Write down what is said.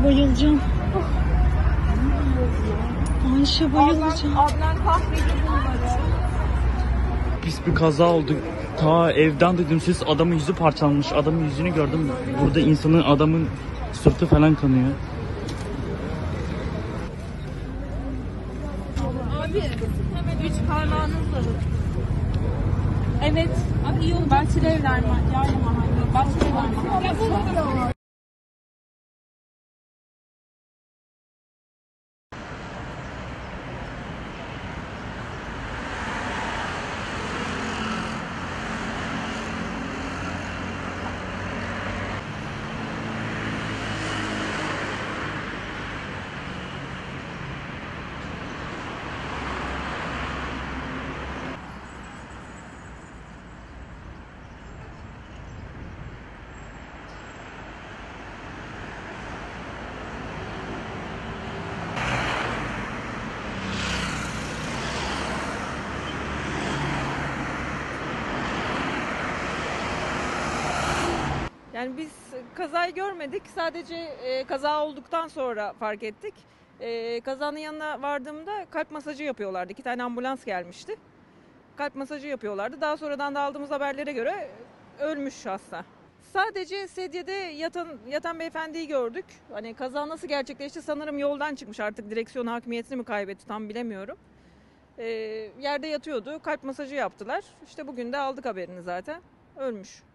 Ayşe bayılacağım. Ayşe bayılacağım. Adnan kahveci bunları. Pis bir kaza oldu. Ta evden dedim ses, adamın yüzü parçalanmış. Adamın yüzünü gördüm. Burada adamın sırtı falan kanıyor. Abi hemen 3 parmağınızla. Evet. Abi iyi oldu. Bahçeli evler mi? Yayla mahalle. Bahçeli evler mi? Ya bu Yani biz kazayı görmedik. Sadece kaza olduktan sonra fark ettik. Kazanın yanına vardığımda kalp masajı yapıyorlardı. 2 tane ambulans gelmişti. Kalp masajı yapıyorlardı. Daha sonradan da aldığımız haberlere göre ölmüş hasta. Sadece sedyede yatan beyefendiyi gördük. Hani kaza nasıl gerçekleşti? Sanırım yoldan çıkmış, artık direksiyon hakimiyetini mi kaybetti tam bilemiyorum. Yerde yatıyordu. Kalp masajı yaptılar. İşte bugün de aldık haberini zaten. Ölmüş.